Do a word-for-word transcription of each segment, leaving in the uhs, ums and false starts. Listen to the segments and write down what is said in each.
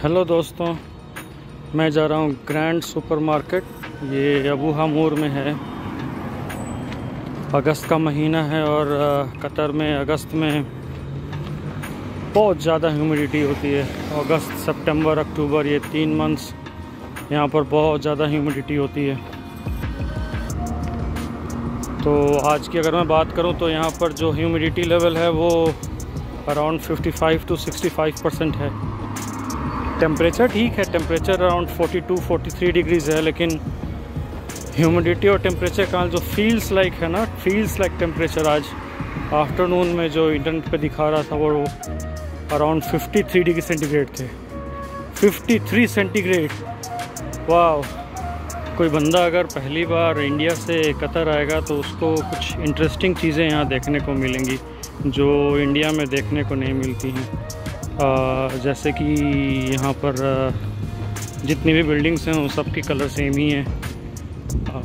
Hello दोस्तों, मैं जा रहा हूँ ग्रैंड सुपरमार्केट। ये अबू हमूर में है। अगस्त का महीना है और कतर में अगस्त में बहुत ज़्यादा ह्यूमिडिटी होती है। अगस्त, सितंबर, अक्टूबर, ये तीन मंथ्स यहाँ पर बहुत ज़्यादा ह्यूमिडिटी होती है। तो आज की अगर मैं बात करूँ तो यहाँ पर जो ह्यूमिडिटी लेवल है वो अराउंड पचपन टू पैंसठ परसेंट है। टेम्परेचर ठीक है, टेम्परेचर अराउंड बयालीस तैंतालीस डिग्रीज़ है, लेकिन ह्यूमिडिटी और टेम्परेचर का जो फील्स लाइक है ना, फील्स लाइक टेम्परेचर आज आफ्टरनून में जो इंटरनेट पे दिखा रहा था वो अराउंड तिरेपन डिग्री सेंटीग्रेड थे। तिरेपन सेंटीग्रेड, वाह! कोई बंदा अगर पहली बार इंडिया से कतर आएगा तो उसको कुछ इंटरेस्टिंग चीज़ें यहाँ देखने को मिलेंगी जो इंडिया में देखने को नहीं मिलती हैं। आ, जैसे कि यहाँ पर जितनी भी बिल्डिंग्स हैं वो सब की कलर सेम ही है। आ,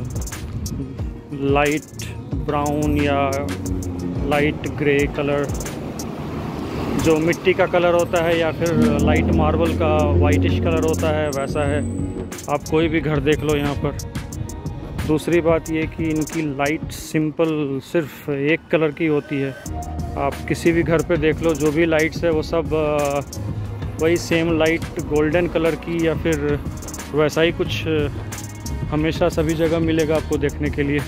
लाइट ब्राउन या लाइट ग्रे कलर जो मिट्टी का कलर होता है, या फिर लाइट मार्बल का वाइटिश कलर होता है, वैसा है। आप कोई भी घर देख लो यहाँ पर। दूसरी बात ये कि इनकी लाइट सिंपल सिर्फ एक कलर की होती है। आप किसी भी घर पे देख लो, जो भी लाइट्स है वो सब वही सेम लाइट गोल्डन कलर की या फिर वैसा ही कुछ हमेशा सभी जगह मिलेगा आपको देखने के लिए।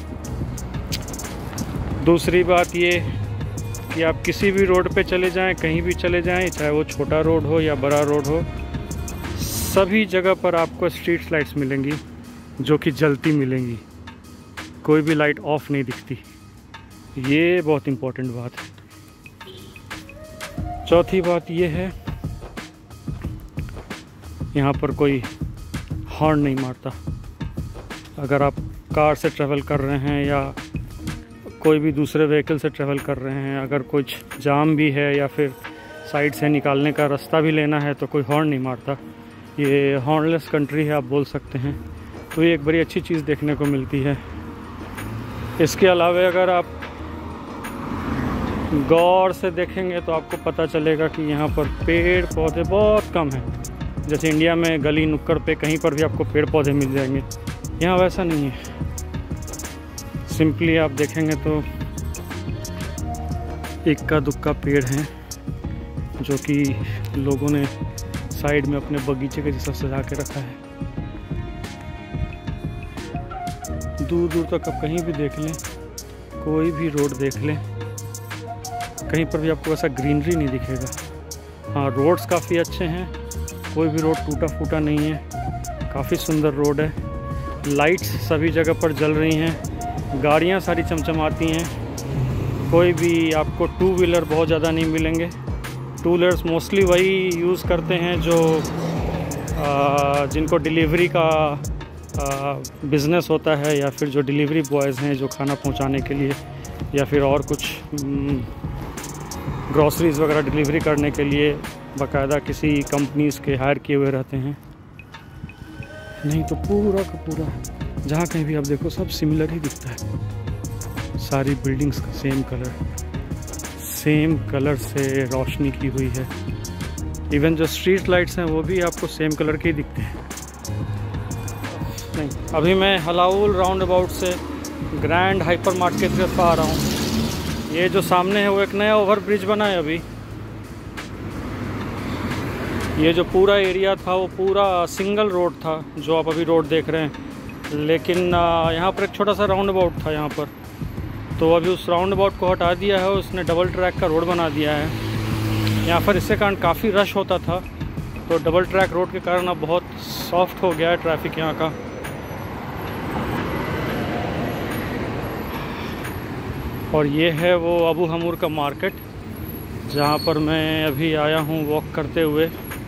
दूसरी बात ये कि आप किसी भी रोड पे चले जाएं, कहीं भी चले जाएं, चाहे वो छोटा रोड हो या बड़ा रोड हो, सभी जगह पर आपको स्ट्रीट लाइट्स मिलेंगी जो कि जलती मिलेंगी। कोई भी लाइट ऑफ नहीं दिखती। ये बहुत इम्पोर्टेंट बात है। चौथी बात ये है, यहाँ पर कोई हॉर्न नहीं मारता। अगर आप कार से ट्रैवल कर रहे हैं या कोई भी दूसरे व्हीकल से ट्रैवल कर रहे हैं, अगर कुछ जाम भी है या फिर साइड से निकालने का रास्ता भी लेना है तो कोई हॉर्न नहीं मारता। ये हॉर्नलेस कंट्री है, आप बोल सकते हैं। तो ये एक बड़ी अच्छी चीज़ देखने को मिलती है। इसके अलावा अगर आप गौर से देखेंगे तो आपको पता चलेगा कि यहाँ पर पेड़ पौधे बहुत कम हैं। जैसे इंडिया में गली नुक्कड़ पे कहीं पर भी आपको पेड़ पौधे मिल जाएंगे, यहाँ वैसा नहीं है। सिंपली आप देखेंगे तो इक्का दुक्का पेड़ हैं जो कि लोगों ने साइड में अपने बगीचे के जैसा सजा के रखा है। दूर दूर तक आप कहीं भी देख लें, कोई भी रोड देख लें, कहीं पर भी आपको वैसा ग्रीनरी नहीं दिखेगा। हाँ, रोड्स काफ़ी अच्छे हैं, कोई भी रोड टूटा फूटा नहीं है, काफ़ी सुंदर रोड है। लाइट्स सभी जगह पर जल रही हैं, गाड़ियाँ सारी चमचमाती हैं। कोई भी आपको टू व्हीलर बहुत ज़्यादा नहीं मिलेंगे। टू व्हीलर्स मोस्टली वही यूज़ करते हैं जो आ, जिनको डिलीवरी का बिज़नेस होता है, या फिर जो डिलीवरी बॉयज़ हैं जो खाना पहुंचाने के लिए या फिर और कुछ ग्रॉसरीज़ वगैरह डिलीवरी करने के लिए बाकायदा किसी कंपनीज़ के हायर किए हुए रहते हैं। नहीं तो पूरा का पूरा जहाँ कहीं भी आप देखो सब सिमिलर ही दिखता है। सारी बिल्डिंग्स का सेम कलर, सेम कलर से रोशनी की हुई है। इवन जो स्ट्रीट लाइट्स हैं वो भी आपको सेम कलर के ही दिखते हैं। नहीं, अभी मैं हलाउल राउंड अबाउट से ग्रैंड हाइपर मार्केट की तरफ आ रहा हूँ। ये जो सामने है वो एक नया ओवर ब्रिज बना है अभी। ये जो पूरा एरिया था वो पूरा सिंगल रोड था जो आप अभी रोड देख रहे हैं, लेकिन यहाँ पर एक छोटा सा राउंड अबाउट था यहाँ पर, तो अभी उस राउंड अबाउट को हटा दिया है, उसने डबल ट्रैक का रोड बना दिया है यहाँ पर। इसके कारण काफ़ी रश होता था, तो डबल ट्रैक रोड के कारण अब बहुत सॉफ्ट हो गया है ट्रैफिक यहाँ का। और ये है वो अबू हमूर का मार्केट जहाँ पर मैं अभी आया हूँ वॉक करते हुए।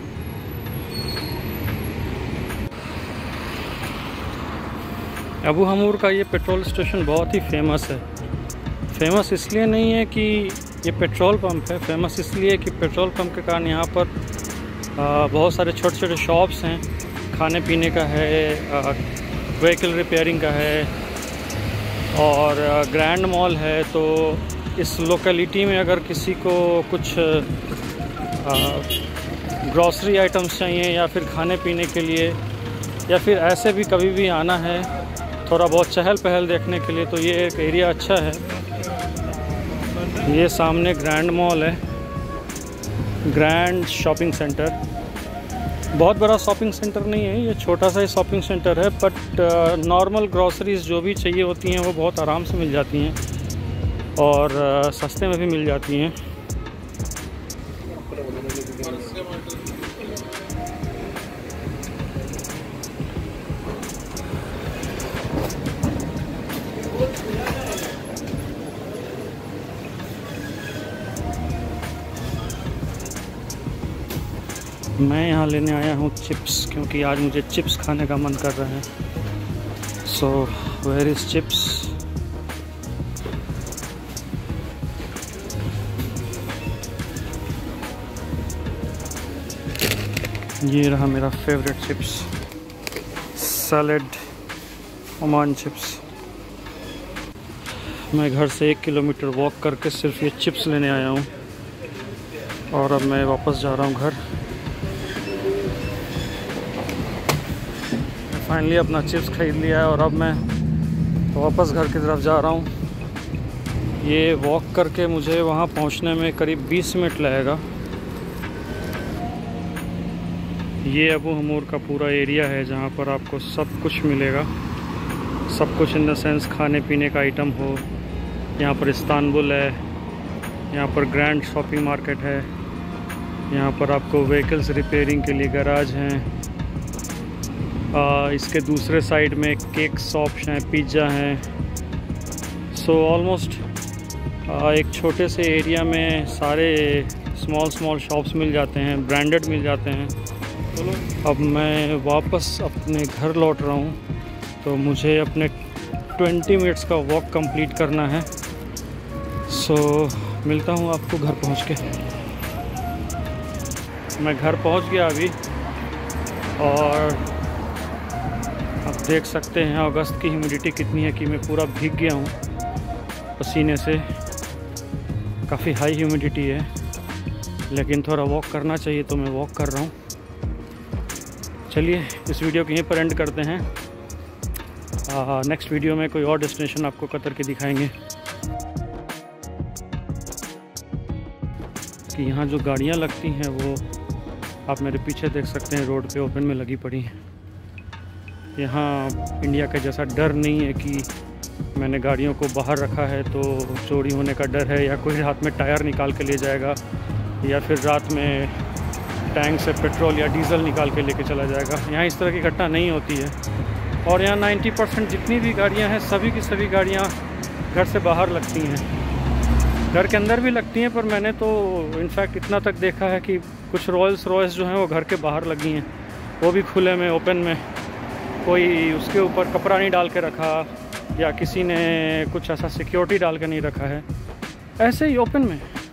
अबू हमूर का ये पेट्रोल स्टेशन बहुत ही फेमस है। फेमस इसलिए नहीं है कि ये पेट्रोल पंप है, फेमस इसलिए कि पेट्रोल पंप के कारण यहाँ पर आ, बहुत सारे छोटे छोटे शॉप्स हैं। खाने पीने का है, व्हीकल रिपेयरिंग का है, और ग्रैंड मॉल है। तो इस लोकेलिटी में अगर किसी को कुछ ग्रॉसरी आइटम्स चाहिए या फिर खाने पीने के लिए, या फिर ऐसे भी कभी भी आना है थोड़ा बहुत चहल पहल देखने के लिए, तो ये एक एरिया अच्छा है। ये सामने ग्रैंड मॉल है, ग्रैंड शॉपिंग सेंटर। बहुत बड़ा शॉपिंग सेंटर नहीं है, ये छोटा सा ही शॉपिंग सेंटर है, बट नॉर्मल ग्रॉसरीज जो भी चाहिए होती हैं वो बहुत आराम से मिल जाती हैं और uh, सस्ते में भी मिल जाती हैं। मैं यहाँ लेने आया हूँ चिप्स, क्योंकि आज मुझे चिप्स खाने का मन कर रहा है। So where is chips? ये रहा मेरा favourite chips, salad Oman chips. मैं घर से एक किलोमीटर वॉक करके सिर्फ ये चिप्स लेने आया हूँ और अब मैं वापस जा रहा हूँ घर। फाइनली अपना चिप्स खरीद लिया है और अब मैं वापस घर की तरफ जा रहा हूँ। ये वॉक करके मुझे वहाँ पहुँचने में करीब बीस मिनट लगेगा। ये अबू हमूर का पूरा एरिया है जहाँ पर आपको सब कुछ मिलेगा, सब कुछ इन द सेंस खाने पीने का आइटम हो। यहाँ पर इस्तांबुल है, यहाँ पर ग्रैंड शॉपिंग मार्केट है, यहाँ पर आपको व्हीकल्स रिपेयरिंग के लिए गैराज हैं। आ, इसके दूसरे साइड में केक शॉप्स हैं, पिज़्ज़ा हैं। सो ऑलमोस्ट एक छोटे से एरिया में सारे स्मॉल स्मॉल शॉप्स मिल जाते हैं, ब्रांडेड मिल जाते हैं। अब मैं वापस अपने घर लौट रहा हूँ, तो मुझे अपने बीस मिनट्स का वॉक कंप्लीट करना है। सो मिलता हूँ आपको घर पहुँच के। मैं घर पहुँच गया अभी और आप देख सकते हैं अगस्त की ह्यूमिडिटी कितनी है कि मैं पूरा भीग गया हूँ पसीने से। काफ़ी हाई ह्यूमिडिटी है, लेकिन थोड़ा वॉक करना चाहिए तो मैं वॉक कर रहा हूँ। चलिए इस वीडियो को यहीं पर एंड करते हैं। नेक्स्ट वीडियो में कोई और डेस्टिनेशन आपको कतर के दिखाएंगे कि यहाँ जो गाड़ियाँ लगती हैं वो आप मेरे पीछे देख सकते हैं, रोड पे ओपन में लगी पड़ी हैं। यहाँ इंडिया का जैसा डर नहीं है कि मैंने गाड़ियों को बाहर रखा है तो चोरी होने का डर है, या कोई हाथ में टायर निकाल के ले जाएगा, या फिर रात में टैंक से पेट्रोल या डीजल निकाल के लेके चला जाएगा। यहाँ इस तरह की घटना नहीं होती है। और यहाँ नब्बे परसेंट जितनी भी गाड़ियाँ हैं सभी की सभी गाड़ियाँ घर से बाहर लगती हैं। घर के अंदर भी लगती हैं, पर मैंने तो इनफैक्ट इतना तक देखा है कि कुछ रॉयल्स रॉयस जो हैं वो घर के बाहर लगी हैं, वो भी खुले में, ओपन में। कोई उसके ऊपर कपड़ा नहीं डाल के रखा या किसी ने कुछ ऐसा सिक्योरिटी डाल के नहीं रखा है, ऐसे ही ओपन में।